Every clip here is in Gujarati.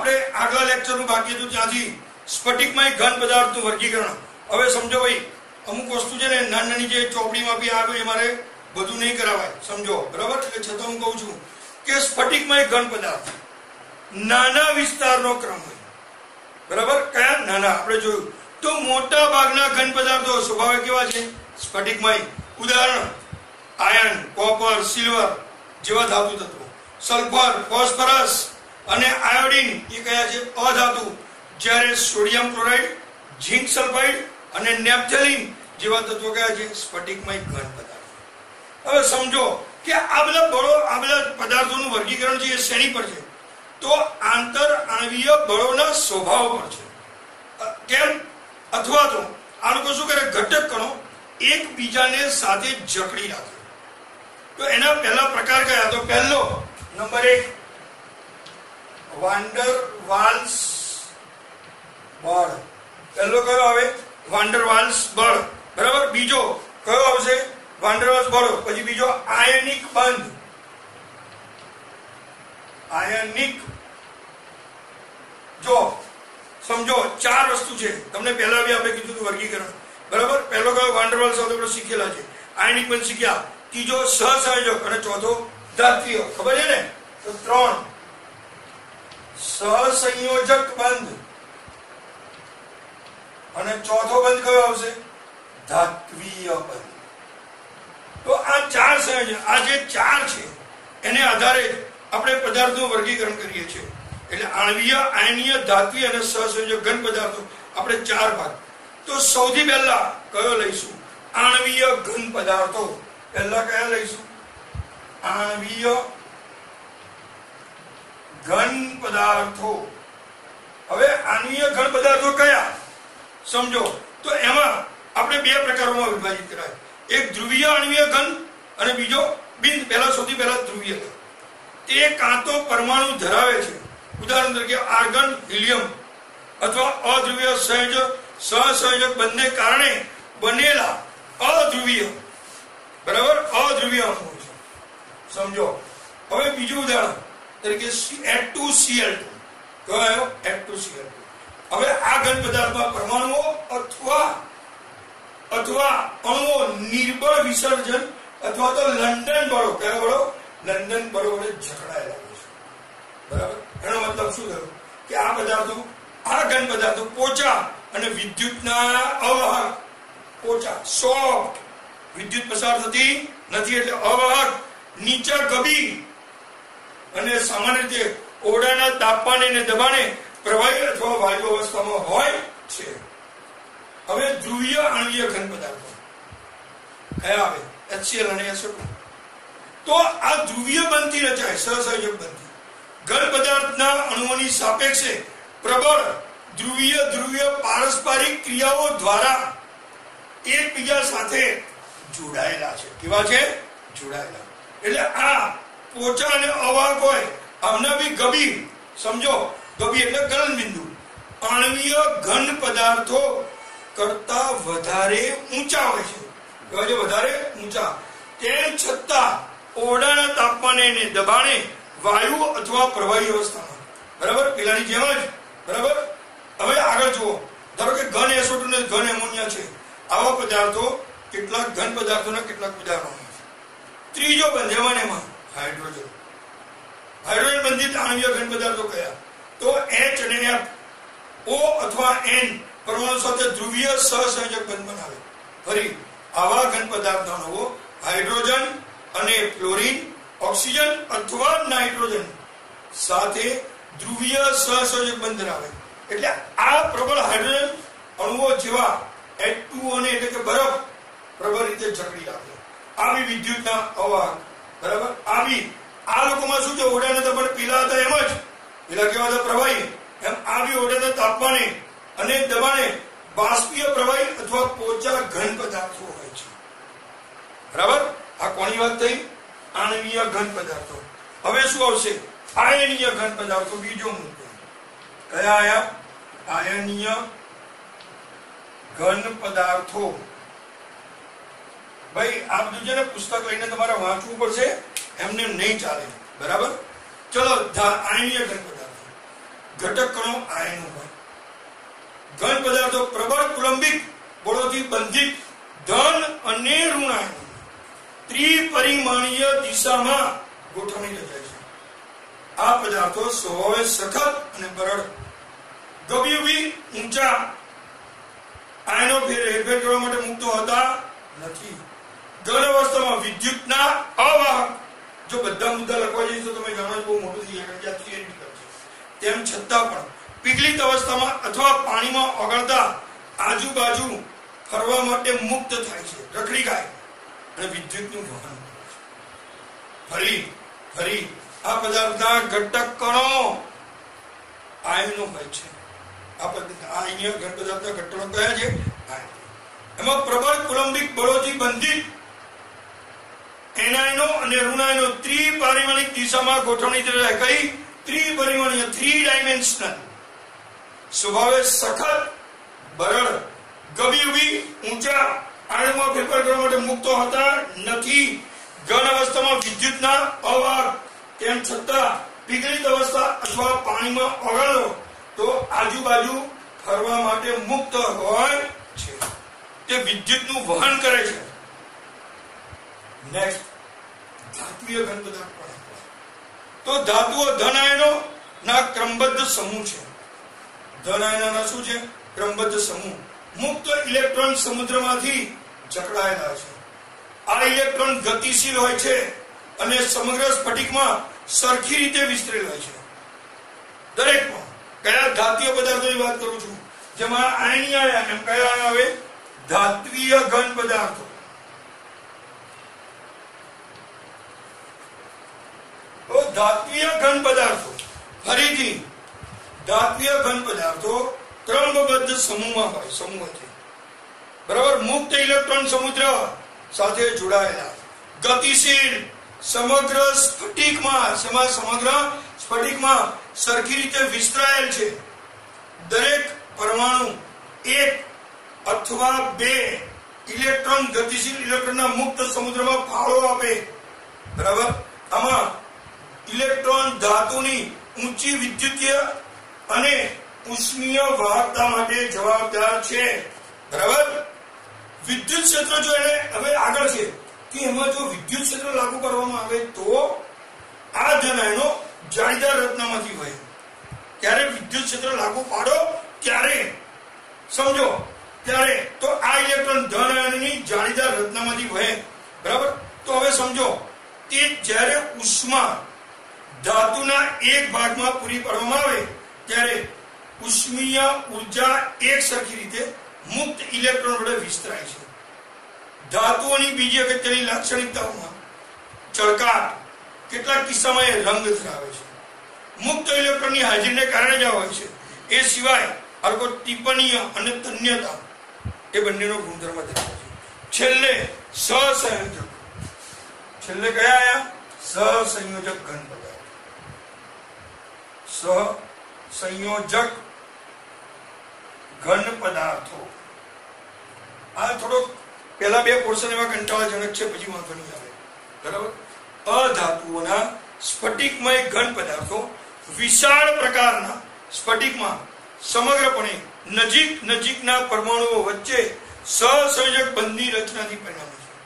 આપણે આગલા લેક્ચરનું બાકી હતું ત્યાંથી સ્ફટિકમય ઘન પદાર્થનું વર્ગીકરણ. હવે સમજો ભાઈ, અમુક વસ્તુ છે ને નાની નાની જે ચોપડીમાં બી આવે એ મારે બધું નહીં કરાવાય, સમજો બરાબર. એટલે છતાં હું કહું છું કે સ્ફટિકમય ઘન પદાર્થ નાના વિસ્તારનો ક્રમ હોય, બરાબર. કયા નાના? આપણે જોયું તો મોટા ભાગના ઘન પદાર્થો સ્વભાવે કેવા છે? સ્ફટિકમય. ઉદાહરણ આયર્ન, કોપર, સિલ્વર જેવા ધાતુ તત્વો. સલ્ફર, ફોસ્ફરસ અને આયોડિન એ કયા છે? અધાતુ. જ્યારે સોડિયમ ક્લોરાઇડ, ઝિંક સલ્ફાઇડ અને નેપ્થેલિન જેવા તત્વો કયા છે? સ્ફટિકમય ઘન પદાર્થો. હવે સમજો કે આ બધા પદાર્થોનું વર્ગીકરણ છે એ શેની પર છે? તો આંતર આણ્વીય બળોના સ્વભાવ પર છે. કેમ? અથવા તો આ લોકો શું કરે? ઘટક કણો એકબીજાને સાથે જકડી રાખે. તો એના પહેલા પ્રકાર કયા? તો પહેલો નંબર 1 વાન ડર વાલ્સ બળ. પહેલો કયો આવે? વાન ડર વાલ્સ બળ, બરાબર. બીજો કયો આવશે? વાન ડર વાલ્સ બળ. પછી બીજો આયનિક બંધ. આયનિક. જો સમજો 4 વસ્તુ છે. તમને પહેલા બી આપણે કીધું હતું વર્ગીકરણ, બરાબર. પહેલો કયો? વાન ડર વાલ્સ આપણે શીખેલા છે. આયનિક બંધ શીખ્યા. ત્રીજો સહસંયોજક અને ચોથો ધાત્વીય. ખબર છે ને? તો 3 સહસંયોજક બંધ અને ચોથો બંધ કયો આવશે? ધાત્વીય બંધ. તો આ 4 સંયોજન, આ જે 4 છે એને આધારે આપણે પદાર્થનું વર્ગીકરણ કરીએ છીએ. એટલે આણ્વીય, આયનીય, ધાત્વીય અને સહસંયોજક ઘન પદાર્થો આપણે 4 ભાગ. તો સૌથી પહેલા કયો લઈશું? આણ્વીય ઘન પદાર્થો. પહેલા કયા લઈશું? આણ્વીય ઘન પદાર્થો. હવે આણ્વીય ઘન પદાર્થો કયા? સમજો તો એમાં આપણે 2 પ્રકારોમાં વિભાજિત કરાય. એક ધ્રુવીય આણ્વીય ઘન અને બીજો બિંદ. પહેલા સૌથી પહેલા ધ્રુવીય ઘન. તે કાં તો પરમાણુ ધરાવે છે, ઉદાહરણ તરીકે આર્ગન, હિલિયમ, અથવા અધ્રુવીય સહસંયોજક બંધને કારણે બનેલા અધ્રુવીય, બરાબર, અધ્રુવીય અણુઓ છે. સમજો. હવે બીજું ઉદાહરણ તરીકે H2Cl2. કયો? H2Cl2. હવે આ ઘન પદાર્થમાં પરમાણુઓ અથવા અણુઓ નિર્બળ વિસર્જન અથવા તો લંડન બળો, કયા બળો? લંડન બળો વડે જકડાયેલા હોય છે, બરાબર. એનો મતલબ શું થયો? કે આ પદાર્થો, આ ઘન પદાર્થો પોચા અને વિદ્યુતના અવાહક. પોચા, સોફ્ટ, વિદ્યુત પસાર થતી નથી એટલે અવાહક, નીચા ગબી અને સામાન્ય રીતે ઓરડાના તાપમાને અને દબાણે પ્રવાહી અથવા વાયુ અવસ્થામાં હોય છે. હવે ધ્રુવીય આણ્વીય ઘન પદાર્થો કયા આવે? HCl અને SO2. તો આ ધ્રુવીય બંધથી રચાય, સહસંયોજક બંધથી. ઘન પદાર્થના અણુઓની સાપેક્ષે પ્રબળ ધ્રુવીય પારસ્પરિક ક્રિયાઓ દ્વારા એકબીજા સાથે જોડાયેલા છે. કેવા છે? જોડાયેલા. એટલે આ પોચા અને અવાહક હોય, આમના બી ગબી. સમજો, ગબી એટલે ગલન બિંદુ. આણ્વીય ઘન પદાર્થો કરતા વધારે ઊંચા હોય છે. કેવા છે? વધારે ઊંચા. તેમ છતાં ઓરડાના તાપમાને અને દબાણે વાયુ અથવા પ્રવાહી અવસ્થામાં, બરાબર, પેલાની જેમ જ, બરાબર. હવે આગળ જુઓ. ધારો કે ઘન SO2 ને ઘન એમોનિયા છે. આવા પદાર્થો કેટલાક ઘન પદાર્થોના કેટલાક ઉદાહરણો. ત્રીજો બંધ એમાં હાઇડ્રોજન. હાઇડ્રોજન બંધિત આણ્વીય ઘન પદાર્થો કયા? તો H અને F, O અથવા N પરમાણુ સાથે ધ્રુવીય સહસંયોજક બંધ બનાવે. ફરી આવા ઘન પદાર્થના અણુઓ હાઇડ્રોજન અને ફ્લોરિન, ઓક્સિજન અથવા નાઇટ્રોજન સાથે ધ્રુવીય સહસંયોજક બંધ ધરાવે. એટલે આ પ્રબળ હાઇડ્રોજન અણુઓ જેવા H2O ને એટલે કે બરફ પ્રબળ રીતે જકડી રાખે. આવી વિદ્યુતના અવાહક, બરાબર. આવી આ લોકોમાં શું છે? ઓરડાના તાપમાને પીલા હતા એમ જ, પેલા કેવા હતા? પ્રવાહી. એમ આવી ઓરડાના તાપમાને અને દબાણે બાષ્પીય પ્રવાહી અથવા પોચા ઘન પદાર્થો હોય છે, બરાબર. આ કોની વાત થઈ? આણ્વીય ઘન પદાર્થો. હવે શું આવશે? આયનીય ઘન પદાર્થો. બીજો મુદ્દો કયા આયા? આયનીય ઘન પદાર્થો. ભાઈ આ બધું છે ને પુસ્તક લઈને તમારે વાંચવું પડશે, એમને નહીં ચાલે, બરાબર. ચલો, આયનીય ઘન પદાર્થો. ઘટક કણો આયનો હોય. ઘન પદાર્થો પ્રબળ કુલંબિક બળોથી બંધિત ધન અને ઋણ આયનો ત્રિપરિમાણીય દિશામાં ગોઠવણી રચાય છે. આ પદાર્થો સ્વભાવે સખત અને બરડ ગભ્યુબી ઊંચા આયનો હેરફેર કરવા માટે મુક્ત હોતા નથી. ઘન અવસ્થામાં વિદ્યુતના અવાહક. જો બધા મુદ્દા લખવા જઈએ તો તમે જાણો બહુ મોટું થઈ જાય, તેમ છતાં પણ પીગલિત અવસ્થામાં અથવા પાણીમાં ઓગળતા આજુબાજુ ફરવા માટે મુક્ત થાય છે, રખડી જાય અને વિદ્યુતનું વહન ફરી આ પદાર્થના ઘટક કણો આયનો હોય છે. આ અહીંયા ઘન પદાર્થના ઘટક કણો કયા છે? એમાં પ્રબળ કુલંબિક બળોથી બંધિત એનાયનો અને ઋણાયનો ત્રિપરિમાણિક દિશામાં ગોઠવણી થાય. કઈ? ત્રિપરિમાણીય, 3 ડાયમેન્શનલ, સ્વભાવે સખત બરડ ગભ્યુબી ઊંચા આયનોમાં ફેરફાર કરવા માટે મુક્ત હોતા નથી. ઘન અવસ્થામાં વિદ્યુતના અવાહક, તેમ છતાં પીગલિત અવસ્થા અથવા પાણીમાં ઓગળો તો આજુબાજુ ફરવા માટે મુક્ત હોય છે. તે વિદ્યુતનું વહન કરે છે. નેક્સ્ટ, ધાત્વીય ઘન પદાર્થ. તો ધાતુઓ ધન આયનો ના ક્રમબદ્ધ સમૂહ છે. ધન આયનોના શું છે? ક્રમબદ્ધ સમૂહ. મુક્ત ઇલેક્ટ્રોન સમુદ્રમાંથી જકડાયેલા છે. આ ઇલેક્ટ્રોન ગતિશીલ હોય છે અને સમગ્ર સ્ફટિકમાં સરખી રીતે વિસ્તરેલ હોય છે. દરેકમાં કયા ધાત્વીય પદાર્થોની વાત કરું છું, જેમાં આયની આયા એમ કયા આયા આવે? ધાત્વીય ઘન પદાર્થો. તો ધાત્વીય ઘન પદાર્થો, ફરીથી ધાત્વીય ઘન પદાર્થો ક્રમબદ્ધ સમૂહમાં હોય, સમૂહ છે, બરાબર. મુક્ત ઇલેક્ટ્રોન સમુદ્ર સાથે જોડાયેલા, ગતિશીલ, સમગ્ર સ્ફટિકમાં સરખી રીતે વિસ્તરાયેલ છે. દરેક પરમાણુ 1 અથવા 2 ઇલેક્ટ્રોન ગતિશીલ ઇલેક્ટ્રોનના મુક્ત સમુદ્રમાં ફાળો આપે, બરાબર. આમાં ઇલેક્ટ્રોન ધાતુની ઊંચી વિદ્યુતીય અને ઉષ્મીય વાહકતા માટે જવાબદાર છે, બરાબર. વિદ્યુત ક્ષેત્ર જો એને હવે આગળ છે કે એમાં જો વિદ્યુત ક્ષેત્ર લાગુ કરવામાં આવે તો આ ધન આયનો જાળીદાર રચનામાંથી વહે. ત્યારે વિદ્યુત ક્ષેત્ર લાગુ પાડો ત્યારે સમજો, ત્યારે તો આ ઇલેક્ટ્રોન ધન આયનની જાળીદાર રચનામાંથી વહે, બરાબર. તો હવે સમજો કે જ્યારે ઉષ્મા ધાતુના એક ભાગમાં પૂરી પાડવામાં આવે ત્યારે ઉષ્મીય ઉર્જા એક સરખી રીતે મુક્ત ઇલેક્ટ્રોન વડે વિસ્તરાય છે. ધાતુઓની બીજી અગત્યની લાક્ષણિકતાઓમાં ચળકાટ, કેટલાક કિસ્સામાં એ રંગ ધરાવે છે. મુક્ત ઇલેક્ટ્રોનની હાજરીને કારણે જ હોય છે. એ સિવાય ટિપ્પણીય અને તન્યતા એ બંનેનો ગુણધર્મ ધરાવે છે. છેલ્લે સહસંયોજક. છેલ્લે કયા આયા? સહસંયોજક ઘન પદાર્થ. સહસંયોજક ઘન પદાર્થો. આ થોડો પહેલા 2 પોર્શન એવા કંટાળાજનક છે, પછી વાંધો નહીં આવે, બરાબર. અધાતુઓના સ્ફટિકમય ઘન પદાર્થો વિશાળ પ્રકારના સ્ફટિકમાં સમગ્રપણે નજીકના પરમાણુઓ વચ્ચે સહસંયોજક બંધની રચનાથી પરિણમે છે.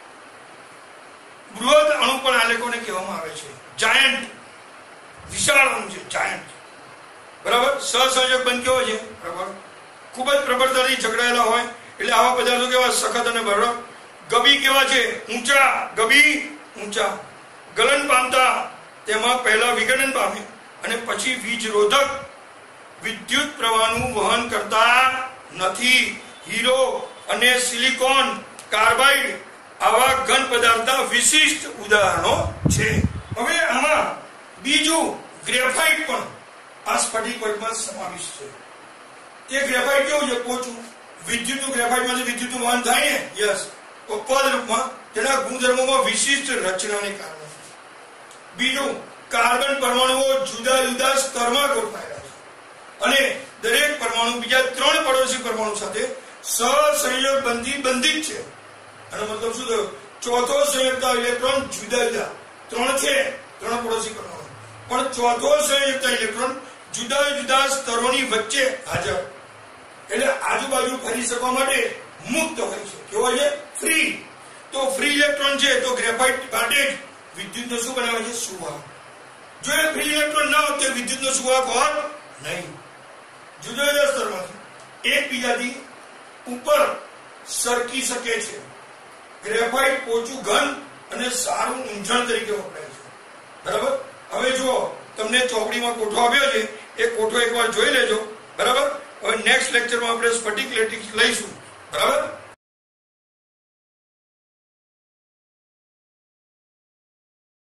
બૃહદ અણુ પણ આલેખોને કહેવામાં આવે છે. જાયન્ટ, વિશાળ અણુ છે, જાયન્ટ, બરાબર. સહસંયોજક બંધ કેવો છે? બરાબર. ખૂબ જ પ્રબળતાથી જકડાયેલા હોય એટલે આવા પદાર્થો કેવા? સખત અને બરડ. ગભી કેવા છે? ઊંચા, ગભી ઊંચા. ગલન પામતા, તેમાં પહેલા વિઘટન પામે અને પછી વીજરોધક વિદ્યુત પ્રવાહનું વહન કરતા નથી. હીરો અને સિલિકોન કાર્બાઇડ આવા ઘન પદાર્થના વિશિષ્ટ ઉદાહરણો છે. હવે આમાં બીજું ગ્રેફાઇટ પણ આ સ્ફટિક વર્ગમાં સમાવિષ્ટ છે. તે ગ્રેફાઇટ કેવું છે? પોચું. વિદ્યુતનું ગ્રેફાઇટમાંથી વિદ્યુતનું વહન થાય ને, યસ, તો પદ રૂપમાં તેના ગુણધર્મોમાં વિશિષ્ટ રચનાને કારણે. બીજું, કાર્બન પરમાણુઓ જુદા જુદા સ્તરમાં ગોઠવાયેલા છે અને દરેક પરમાણુ બીજા 3 પડોશી પરમાણુ સાથે સહસંયોજક બંધિત છે. આનો મતલબ શું થયો? ચોથો સંયોજકતા ઇલેક્ટ્રોન જુદા જુદા 3 છે, 3 પડોશી પરમાણુ, પણ ચોથો સંયોજકતા ઇલેક્ટ્રોન જુદા જુદા સ્તરોની વચ્ચે હાજર, એટલે આજુબાજુ ફરી શકવા માટે મુક્ત હોય છે. કેવો હોય છે? ફ્રી. તો ફ્રી ઇલેક્ટ્રોન છે તો ગ્રેફાઇટ માટે જ વિદ્યુતનો શું બનાવે છે? સુવાહક. જો એ ફ્રી ઇલેક્ટ્રોન ના હોત તો વિદ્યુતનો સુવાહક હોત નહીં. જુદા જુદા સ્તરમાંથી એકબીજાથી ઉપર સરકી શકે છે. ગ્રેફાઇટ પોચું ઘન અને સારું ઈંધણ તરીકે વપરાય છે. બરાબર. હવે જુઓ, તમને ચોપડીમાં કોઠો આપ્યો છે, એ કોઠો એકવાર જોઈ લેજો. બરાબર. હવે નેક્સ્ટ લેક્ચરમાં આપણે સ્ફટિક લેટિસ લઈશું. બરાબર.